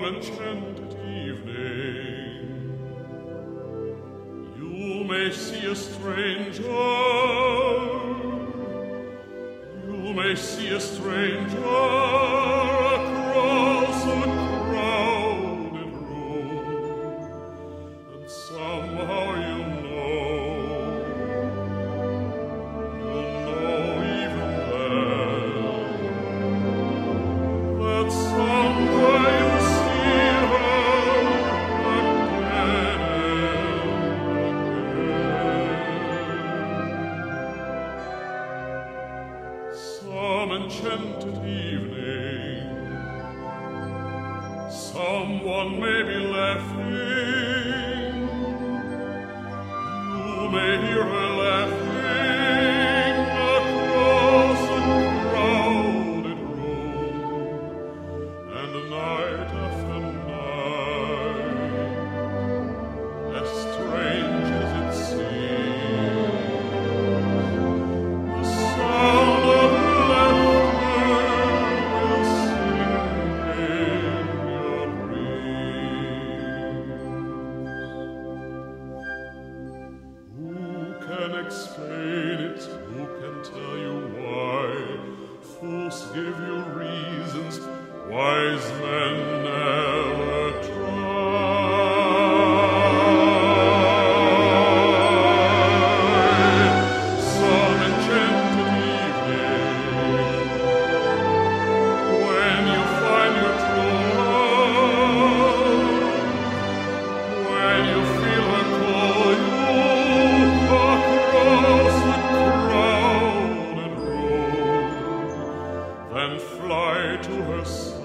enchanted evening, you may see a stranger, you may see a stranger across a crowded room, and somehow you'll know even then, that somewhere you'll see her again and again. Some enchanted evening, someone may be laughing, you may hear her laughing across a crowded room, and night after night, as strange as it seems, the sound of her laughter will sing in your dreams. Who can explain it? Who can tell you why? Fools give you reasons, wise men never try. Some enchanted evening, when you find your true love, when you feel her call you across the crowded room, then fly to her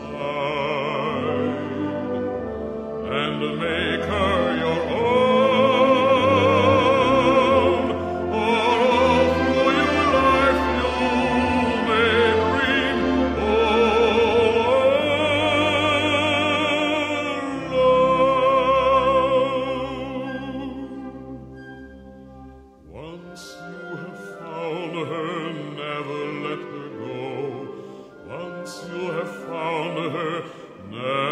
side and make her your own. All through your life you may dream alone. Once you have found her, never let her go. Once you have found her, never